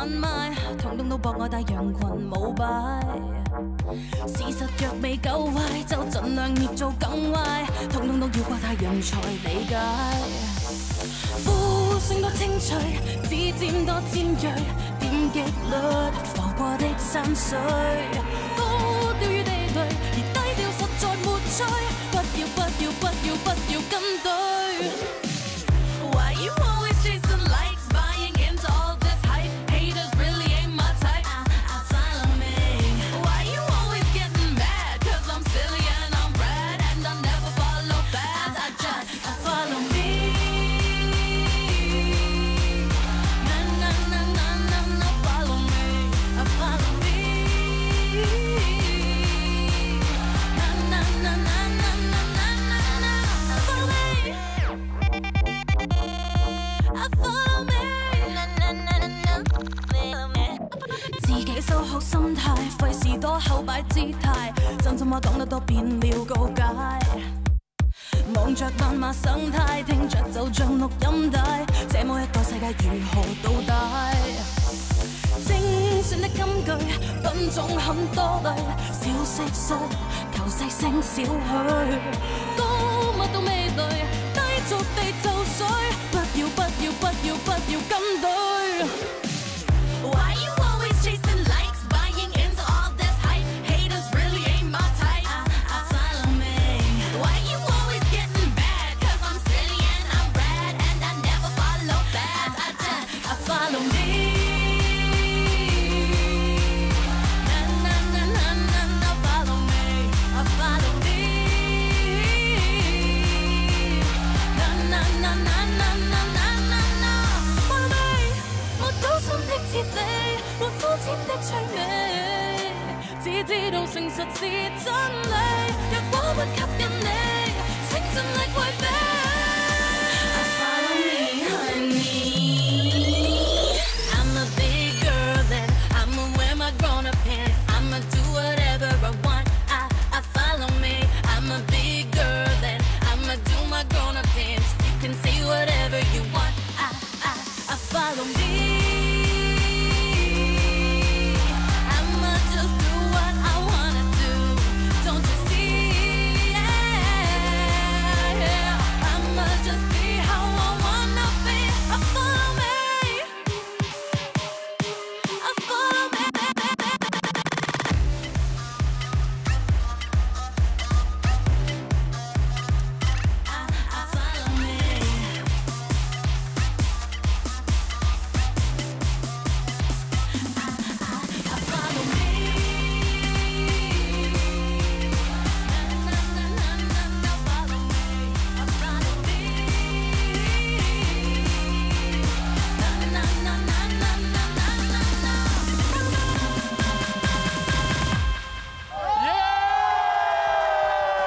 販賣，統統都博我帶羊群舞擺。事實若未夠壞，就盡量捏造更壞，統統都要怪太陽才理解。呼聲多清脆，指尖多尖鋭，點擊率浮過的山水，高調與地雷，而低調實在沒趣。不要不要不要不要跟隊。Why you always chasing likes, buying into all this hype? Haters really ain't my type. Follow me. Why you always getting mad? 'Cause I'm silly and I'm red and I never follow fast. I just follow me. Na na na na na na, follow me. Follow me. Na na na na na na na na, follow me. Follow me. 自己收好心態，費事多後擺姿態，真心話講得多變了告解。望着萬馬生態，聽着就像錄音帶，這麼一個世界如何倒帶？精選的金句，品種很多類，小蟋蟀求細聲少許，高密到味蕾，低俗地就水，不要不要不要不要跟隊。Why you always chasing likes, buying into all this hype? Haters really ain't my type. Follow me. Why you always getting mad? 'Cause I'm silly and I'm red and I never follow fast. I just follow me. Na na na na na na, follow me. Follow me. Na na na na na na na na na, follow me. 沒高深的哲理，沒膚淺的趣味，只知道誠實是真理。若果不吸引你，請盡力迴避。